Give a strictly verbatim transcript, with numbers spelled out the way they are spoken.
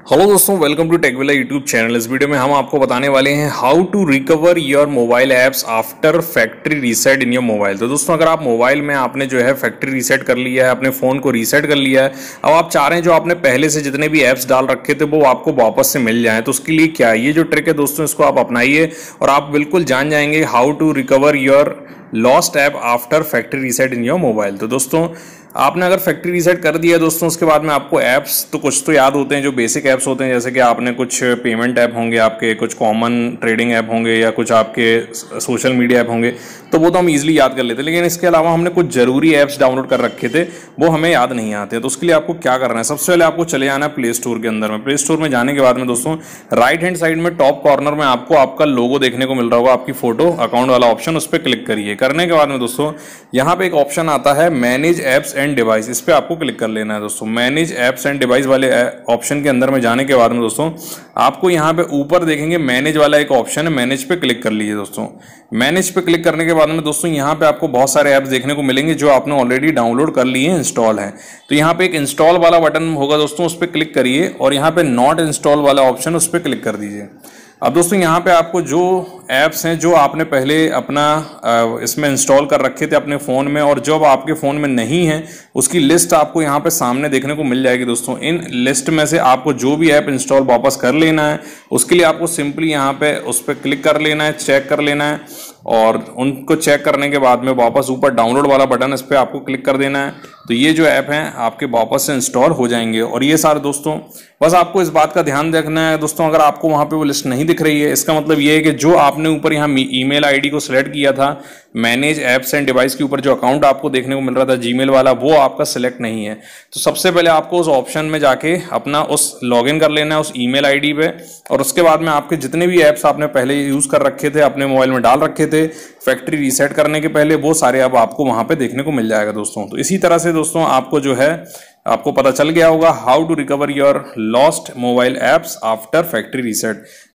Hello दोस्तों, welcome to Techvilla YouTube channel. इस video में हम आपको बताने वाले हैं how to recover your mobile apps after factory reset in your mobile. तो दोस्तों, अगर आप मोबाइल में आपने जो है फैक्ट्री रीसेट कर लिया है, अपने फ़ोन को रीसेट कर लिया है, अब आप चाह रहे हैं जो आपने पहले से जितने भी ऐप्स डाल रखे थे वो आपको वापस से मिल जाए, तो उसके लिए क्या ये जो ट्रिक है दोस्तों, इसको आप अपनाइए और आप बिल्कुल जान जाएंगे how to recover your lost app after factory reset in your mobile. तो दोस्तों, आपने अगर फैक्ट्री रीसेट कर दिया दोस्तों, उसके बाद में आपको ऐप्स तो कुछ तो याद होते हैं, जो बेसिक ऐप्स होते हैं, जैसे कि आपने कुछ पेमेंट ऐप होंगे, आपके कुछ कॉमन ट्रेडिंग ऐप होंगे या कुछ आपके सोशल मीडिया ऐप होंगे, तो वो तो हम इजीली याद कर लेते हैं। लेकिन इसके अलावा हमने कुछ जरूरी ऐप्स डाउनलोड कर रखे थे, वो हमें याद नहीं आते। तो उसके लिए आपको क्या करना है, सबसे पहले आपको चले जाना है प्ले स्टोर के अंदर में। प्ले स्टोर में जाने के बाद में दोस्तों, राइट हैंड साइड में टॉप कॉर्नर में आपको आपका लोगो देखने को मिल रहा होगा, आपकी फोटो अकाउंट वाला ऑप्शन, उस पर क्लिक करिए। करने के बाद में दोस्तों, यहाँ पे एक ऑप्शन आता है मैनेज एप्स एंड डिवाइस, इस पे आपको क्लिक कर लेना है दोस्तों। मैनेज एप्स एंड डिवाइस वाले ऑप्शन के अंदर में जाने के बाद में दोस्तों, आपको यहाँ पे ऊपर देखेंगे मैनेज वाला एक ऑप्शन है, मैनेज पे क्लिक कर लीजिए दोस्तों। मैनेज पे क्लिक करने के बाद में दोस्तों, यहाँ पे आपको बहुत सारे ऐप्स देखने को मिलेंगे जो आपने ऑलरेडी डाउनलोड कर लिए हैं, इंस्टॉल है। तो यहाँ पे एक इंस्टॉल वाला बटन होगा दोस्तों, उस पर क्लिक करिए और यहाँ पे नॉट इंस्टॉल वाला ऑप्शन, उस पर क्लिक कर दीजिए। अब दोस्तों, यहाँ पे आपको जो ऐप्स हैं जो आपने पहले अपना इसमें इंस्टॉल कर रखे थे अपने फ़ोन में और जो अब आपके फ़ोन में नहीं है, उसकी लिस्ट आपको यहाँ पे सामने देखने को मिल जाएगी दोस्तों। इन लिस्ट में से आपको जो भी ऐप इंस्टॉल वापस कर लेना है, उसके लिए आपको सिंपली यहाँ पे उस पर क्लिक कर लेना है, चेक कर लेना है और उनको चेक करने के बाद में वापस ऊपर डाउनलोड वाला बटन, इस पर आपको क्लिक कर देना है। तो ये जो ऐप हैं आपके वापस से इंस्टॉल हो जाएंगे। और ये सारे दोस्तों, बस आपको इस बात का ध्यान रखना है दोस्तों, अगर आपको वहाँ पे वो लिस्ट नहीं दिख रही है, इसका मतलब ये है कि जो आपने ऊपर यहाँ ईमेल आईडी को सिलेक्ट किया था, मैनेज एप्स एंड डिवाइस के ऊपर जो अकाउंट आपको देखने को मिल रहा था जीमेल वाला, वो आपका सिलेक्ट नहीं है। तो सबसे पहले आपको उस ऑप्शन में जाके अपना उस लॉगिन कर लेना है उस ईमेल आईडी पे, और उसके बाद में आपके जितने भी ऐप्स आपने पहले यूज कर रखे थे, अपने मोबाइल में डाल रखे थे फैक्ट्री रीसेट करने के पहले, वो सारे अब आपको वहां पे देखने को मिल जाएगा दोस्तों। तो इसी तरह से दोस्तों, आपको जो है आपको पता चल गया होगा how to recover your lost mobile apps after factory reset.